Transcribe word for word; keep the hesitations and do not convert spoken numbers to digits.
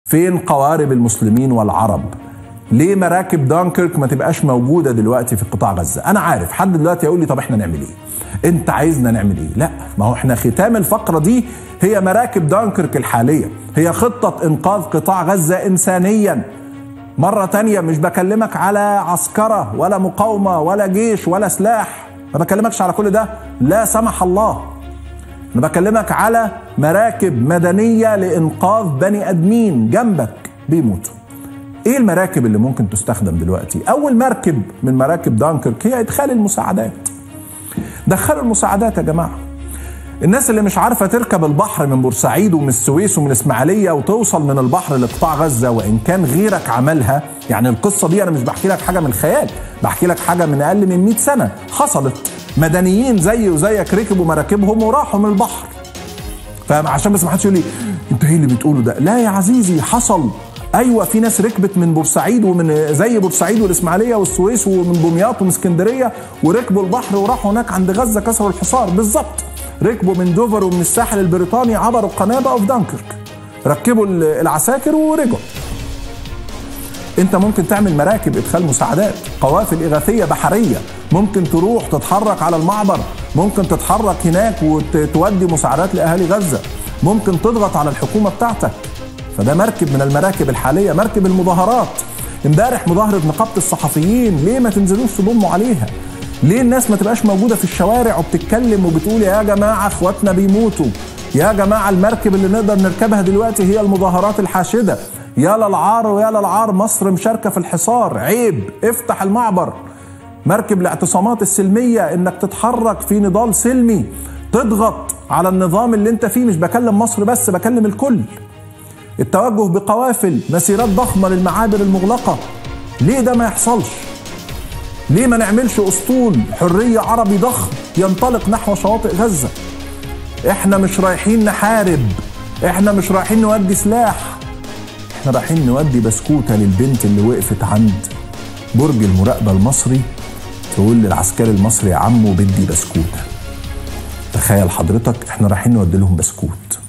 فين قوارب المسلمين والعرب؟ ليه مراكب دانكيرك ما تبقاش موجودة دلوقتي في قطاع غزة؟ أنا عارف حد دلوقتي يقول لي طب إحنا نعمل إيه؟ أنت عايزنا نعمل إيه؟ لا، ما هو إحنا ختام الفقرة دي هي مراكب دانكيرك الحالية، هي خطة إنقاذ قطاع غزة إنسانيا. مرة تانية مش بكلمك على عسكرة ولا مقاومة ولا جيش ولا سلاح، ما بكلمكش على كل ده، لا سمح الله. أنا بكلمك على مراكب مدنية لإنقاذ بني أدمين جنبك بيموتوا. ايه المراكب اللي ممكن تستخدم دلوقتي؟ اول مركب من مراكب دانكيرك هي ادخال المساعدات. دخلوا المساعدات يا جماعه. الناس اللي مش عارفه تركب البحر من بورسعيد ومن السويس ومن الاسماعيليه وتوصل من البحر لقطاع غزه، وان كان غيرك عملها، يعني القصه دي انا مش بحكي لك حاجه من الخيال، بحكي لك حاجه من اقل من مئة سنه حصلت. مدنيين زي وزيك ركبوا مراكبهم وراحوا من البحر. فعشان بس ما حدش يقول لي انت ايه اللي بتقوله ده؟ لا يا عزيزي، حصل. ايوه، في ناس ركبت من بورسعيد ومن زي بورسعيد والاسماعيليه والسويس ومن دمياط ومن اسكندريه وركبوا البحر وراحوا هناك عند غزه كسروا الحصار. بالظبط، ركبوا من دوفر ومن الساحل البريطاني عبروا القنابه اوف دانكيرك، ركبوا العساكر ورجعوا. انت ممكن تعمل مراكب ادخال مساعدات، قوافل اغاثيه بحريه، ممكن تروح تتحرك على المعبر، ممكن تتحرك هناك وتودي مساعدات لاهالي غزه، ممكن تضغط على الحكومه بتاعتك. فده مركب من المراكب الحاليه. مركب المظاهرات، امبارح مظاهره نقابه الصحفيين، ليه ما تنزلوش تضموا عليها؟ ليه الناس ما تبقاش موجوده في الشوارع وبتتكلم وبتقول يا جماعه اخواتنا بيموتوا، يا جماعه المركب اللي نقدر نركبها دلوقتي هي المظاهرات الحاشده، يا للعار ويا للعار مصر مشاركه في الحصار، عيب، افتح المعبر. مركب الاعتصامات السلميه، انك تتحرك في نضال سلمي تضغط على النظام اللي انت فيه، مش بكلم مصر بس، بكلم الكل. التوجه بقوافل، مسيرات ضخمة للمعابر المغلقة، ليه ده ما يحصلش؟ ليه ما نعملش أسطول حرية عربي ضخم ينطلق نحو شواطئ غزة؟ احنا مش رايحين نحارب، احنا مش رايحين نودي سلاح، احنا رايحين نودي بسكوتة للبنت اللي وقفت عند برج المراقبة المصري تقول للعسكري المصري يا عمو بدي بسكوتة. تخيل حضرتك، احنا رايحين نودي لهم بسكوت.